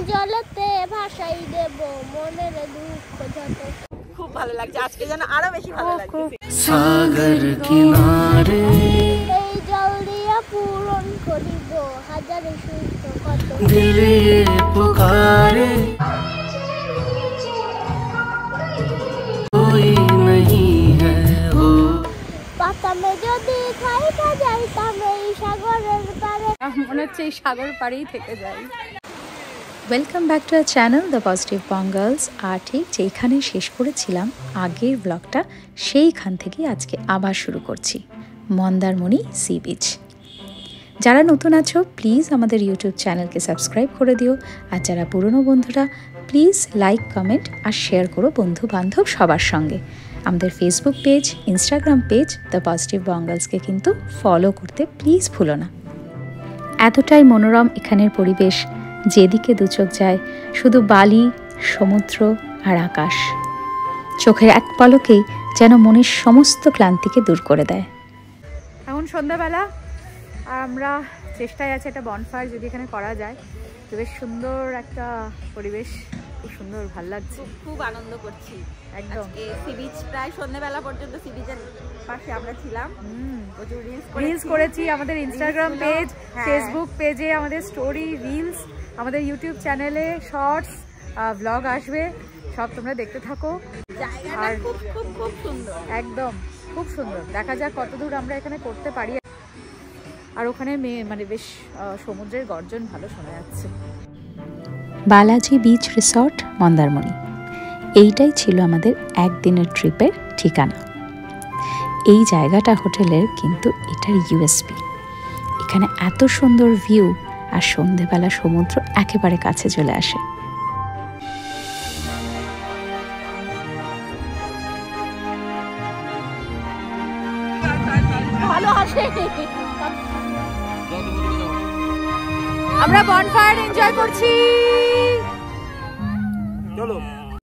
জলেতে ভাসাই দেব মনের দুঃখ যত। খুব ভালো লাগছে আজকে, যেন আরো বেশি ভালো লাগছে। সাগর কিনারে এই জল দিয়া পূরণ করিব হাজার সুস্থ কত। দিলে পুকারে कोई नहीं है हो। পাতামে যদি খাইতে যাইতাম এই সাগরের পারে, মনে হচ্ছে এই সাগর পাড়েই থেকে যাই। Welcome back to our channel The Positive Bengals. আর ঠিক যেখানে শেষ করেছিলাম আগের ব্লগটা, সেইখান থেকেই আজকে আবার শুরু করছি মন্দারমণি সি বিচ। যারা নতুন আছো প্লিজ আমাদের ইউটিউব চ্যানেলকে সাবস্ক্রাইব করে দিও, আর যারা পুরনো বন্ধুরা প্লিজ লাইক কমেন্ট আর শেয়ার করো বন্ধু বান্ধব সবার সঙ্গে। আমাদের Facebook page, Instagram page The Positive বঙ্গালসকে কিন্তু ফলো করতে প্লিজ ভুলো না। এতটাই মনোরম এখানের পরিবেশ, যেদিকে দুচোখ যায় শুধু বালি, সমুদ্র আর আকাশ। চোখের এক পলকেই যেন মনের সমস্ত ক্লান্তিকে দূর করে দেয়। এখন সন্ধ্যাবেলা আর আমরা চেষ্টায় আছে একটা বনফায়ার যদি এখানে করা যায়, তো বেশ সুন্দর একটা পরিবেশ, খুব সুন্দর, ভাল লাগছে, খুব আনন্দ করছি একদম। সি বিচ প্রায় সন্ধ্যাবেলা পর্যন্ত সি বিচের পাশে আমরা ছিলাম, প্রচুর রিলস করেছি আমাদের ইনস্টাগ্রাম পেজ, ফেসবুক পেজে আমাদের স্টোরি, রিলস, আমাদের ইউটিউব চ্যানেলে শর্টস, ব্লগ আসবে, সব তোমরা দেখতে থাকো। আর খুব খুব খুব সুন্দর, একদম খুব সুন্দর। দেখা যাক কতদূর আমরা এখানে করতে পারি। আর ওখানে মানে বেশ সমুদ্রের গর্জন ভালো শোনা যাচ্ছে। বালাজি বিচ রিসর্ট মন্দারমণি, এইটাই ছিল আমাদের একদিনের ট্রিপের ঠিকানা। এই জায়গাটা হোটেলের কিন্তু এটার ইউএসপি। এখানে এত সুন্দর ভিউ, আর সন্ধেবেলা সমুদ্র একেবারে কাছে চলে আসে। ভালো আসে। আমরা বনফায়ার এনজয় করছি, চলো।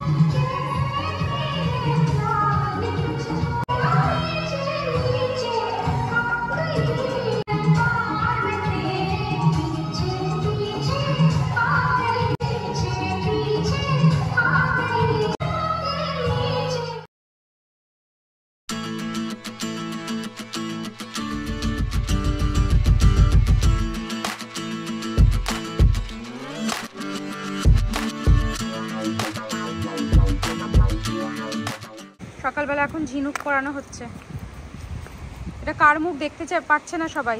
সকালবেলা এখন ঝিনুক করানো হচ্ছে। এটা কার মুখ দেখতে পাচ্ছে না সবাই।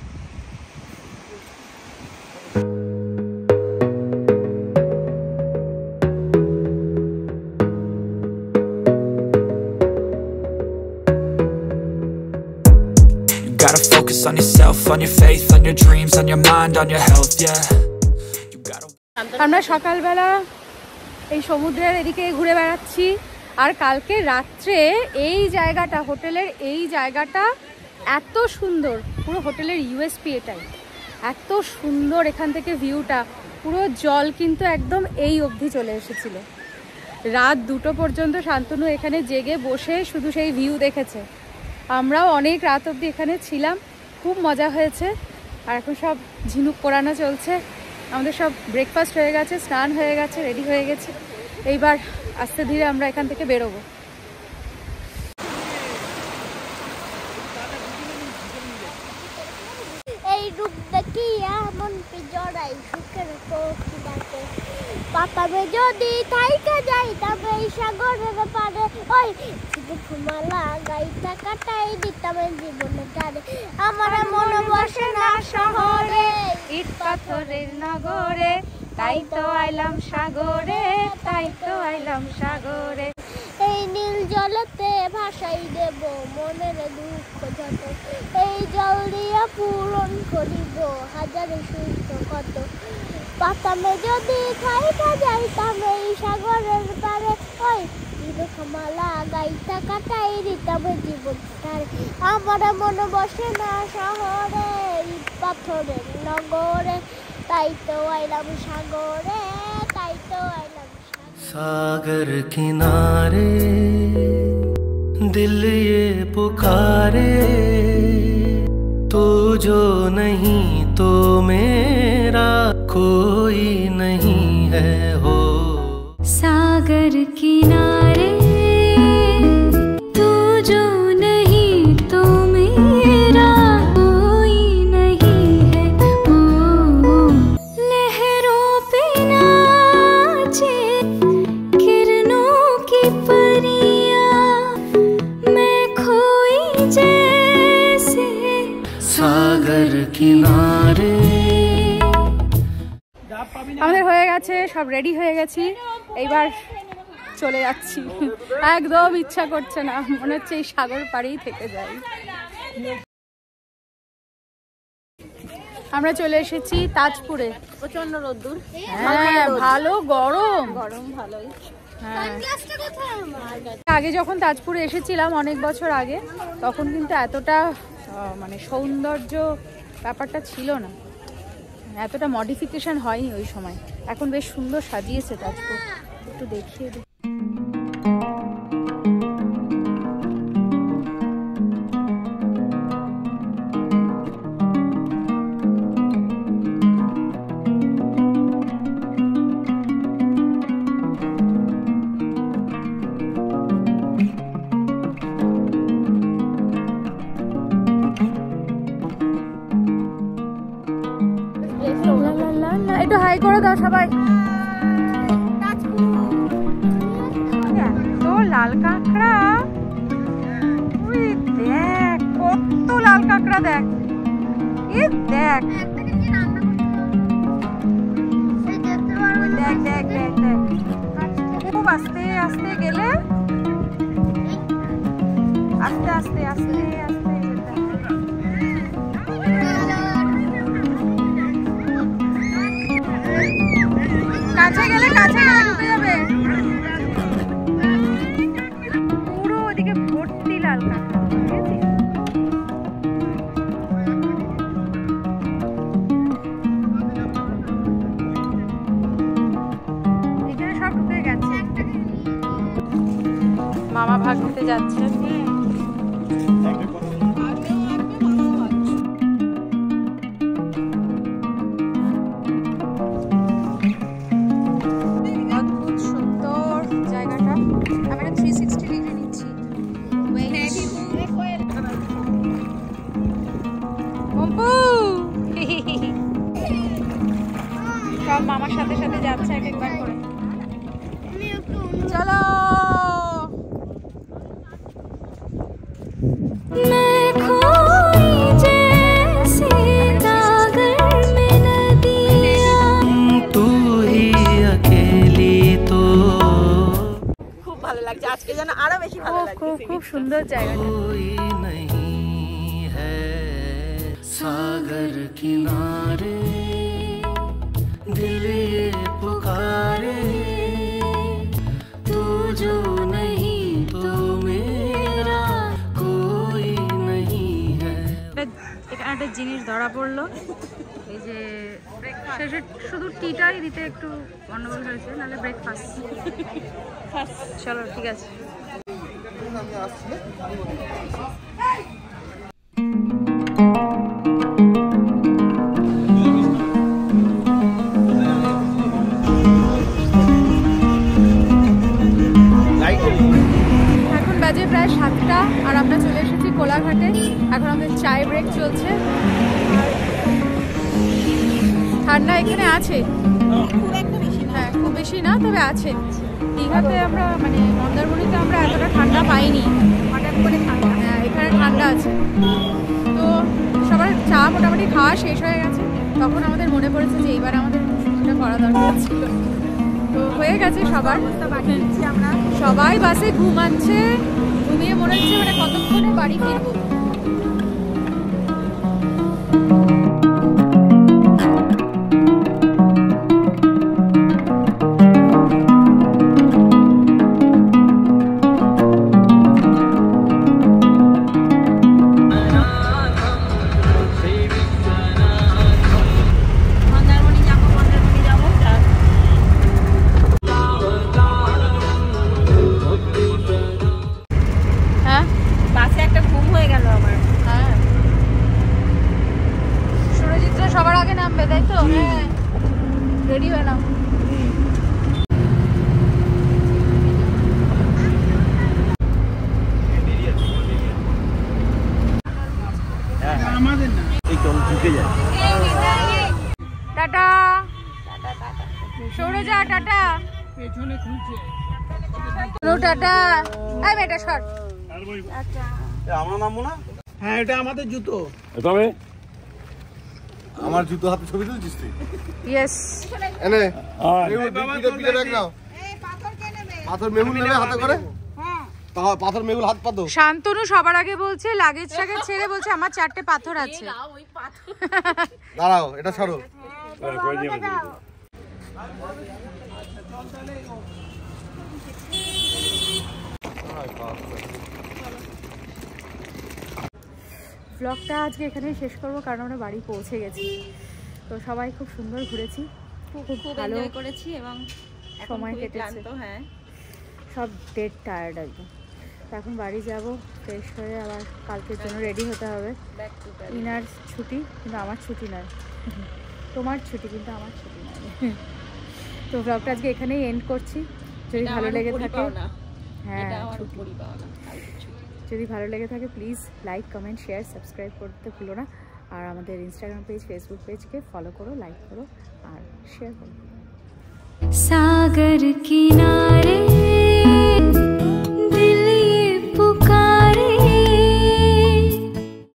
Gotta focus on yourself, on your faith, on your dreams, on your mind, on your health, yeah. You gotta... আমরা সকালবেলা এই সমুদ্রের এদিকে ঘুরে বেড়াচ্ছি, আর কালকে রাত্রে এই জায়গাটা, হোটেলের এই জায়গাটা এত সুন্দর, পুরো হোটেলের ইউএসপি এটাই, এত সুন্দর এখান থেকে ভিউটা, পুরো জল কিন্তু একদম এই অবধি চলে এসেছিল। রাত 2টো পর্যন্ত শান্তনু এখানে জেগে বসে শুধু সেই ভিউ দেখেছে। আমরাও অনেক রাত অবধি এখানে ছিলাম, খুব মজা হয়েছে। আর এখন সব ঝিনুক পোড়ানো চলছে। আমাদের সব ব্রেকফাস্ট হয়ে গেছে, স্নান হয়ে গেছে, রেডি হয়ে গেছে। এইবার আস্তে ধীরে আমরা এখান থেকে বেরোবো। এই রূপ দেখিয়া মন জড়াই সুখের পক্ষী ডাকে, পাতামে যদি থাইকে যাইতাম এই সাগরের পারে, ওই ঘুমালা গাইতা কাটাই দিতাম জীবনে টারে। আমার মন বসে না শহরে, ইট পাথরের নগরে, তাই তো আইলাম সাগরে, তাই তো আইলাম সাগরে। এই নীল জলেতে ভাসাই দেব মনের দুঃখ যত। এই জল দিয়া পূরণ করিব হাজার সুস্থ কত। পাতামে যদি খাইতে যাইতাম এই সাগরের পারে, ওই মালা গাইতা কাটাই দিতাম জীবন তারে। আমার মন বসে না শহরে, ইট পাথরের নগরে, তাই তো আইলাম সাগরে, তাই তো আইলাম सागर किनारे दिल ये पुकारे, तू जो नहीं तो मेरा कोई नहीं है। है हो। सागर किनारे तू जो नहीं तो मेरा कोई नहीं है। ओ लहरों पे नाचे किरणों की परियां, मैं खोई जैसे सागर किनारे। আমাদের হয়ে গেছে, সব রেডি হয়ে গেছি, এইবার চলে যাচ্ছি। একদম ইচ্ছা করছে না, মনে হচ্ছে এই সাগর পাড়েই থেকে যাই। আমরা চলে এসেছি তাজপুরে। প্রচন্ড রোদ্দুর, হ্যাঁ ভালো গরম, গরম ভালোই। হ্যাঁ আগে যখন তাজপুরে এসেছিলাম অনেক বছর আগে, তখন কিন্তু এতটা মানে সৌন্দর্য ব্যাপারটা ছিল না, এতটা মডিফিকেশন হয়নি ওই সময়। এখন বেশ সুন্দর সাজিয়েছে তাজপুর, একটু দেখিয়ে দিই। একটু হাই করে দাও সবাই। তো লাল কাঁকড়া, দেখ কত লাল কাঁকড়া, দেখ দেখ দেখ দেখ দেখ দেখ। খুব আস্তে আস্তে গেলে, আস্তে আস্তে আস্তে আস্তে কাছে গেলে ঢুকে যাবে। পুরো ওদিকে ভর্তি লাল কাঁকড়া, এখানে সব ঢুকে গেছে। মামা ভাগ নিতে যাচ্ছে। সব মামার সাথে সাথে যাচ্ছে এক একবার করে। চলো तू ही अकेली तो। খুব ভালো লাগছে আজকে, যেন আরো বেশি ভালো লাগছে। খুব সুন্দর জায়গা। कोई नहीं है सागर किनारे, दिल ये पुकारे, तू जो नहीं तो मेरा कोई नहीं है। এখানে একটা জিনিস ধরা পড়লো, এই যে শেষে শুধু টিটাই দিতে একটু গন্ডগোল হয়েছে, নাহলে ব্রেকফাস্ট। চলো ঠিক আছে। এখন বাজে প্রায় 7টা, আর আমরা চলে এসেছি কোলাঘাটে। এখন আমাদের চায় ব্রেক চলছে। ঠান্ডা এখানে আছে, হ্যাঁ খুব বেশি না, তবে আছে। দীঘাতে আমরা মানে মন্দারমণিতে আমরা এতটা ঠান্ডা পাইনি, হঠাৎ করে ঠান্ডা। হ্যাঁ এখানে ঠান্ডা আছে। তো সবার চা মোটামুটি খাওয়া শেষ হয়ে গেছে, তখন আমাদের মনে পড়েছে যে এইবার আমাদের এটা করা দরকার ছিল। তো হয়ে গেছে সবার, আমরা সবাই বাসে ঘুমাচ্ছে, ঘুমিয়ে মনে হচ্ছে মানে কতক্ষণে বাড়ি ফিরবো। সবার আগে নামবে, তাই তো? রেডি হয়ে নাও। সৌরজা টাটা। টাটা। এই বেটা সর। আমরা নামবো না? হ্যাঁ এটা আমাদের জুতো। তবে আমার জুতো হাতে ছবি তুলছিস তুই? ইয়েস। এনে পিঠে ব্যাগ নাও। পাথর মেহুল নেবে হাতে করে। পাথর মেহুল হাত পাতো। শান্তনু সবার আগে বলছে লাগেজ টাগেজ ছেড়ে বলছে আমার 4টে পাথর আছে। দাঁড়াও এটা সরো। ব্লগটা আজকে এখানেই শেষ করবো কারণ আমরা বাড়ি পৌঁছে গেছি। তো সবাই খুব সুন্দর ঘুরেছি, খুব ভালো করেছি এবং সময় কেটেছে। হ্যাঁ সব ডেড টায়ার্ড একদম। তো এখন বাড়ি যাব, ফ্রেশ হয়ে আবার কালকের জন্য রেডি হতে হবে। ইনার ছুটি কিন্তু আমার ছুটি নয়, তোমার ছুটি কিন্তু আমার ছুটি নয়। তো ব্লগটা আজকে এখানেই এন্ড করছি। যদি ভালো লেগে থাকে, হ্যাঁ যদি ভালো লেগে থাকে please like comment share subscribe করতে ভুলো না। আর আমাদের ইনস্টাগ্রাম পেজ ফেসবুক পেজকে ফলো করো, লাইক করো আর শেয়ার করো। सागर किनारे